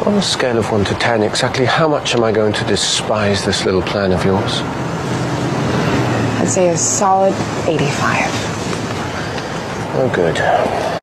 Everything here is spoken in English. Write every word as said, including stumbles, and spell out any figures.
On a scale of one to ten, exactly how much am I going to despise this little plan of yours? I'd say a solid eighty-five. Oh, good.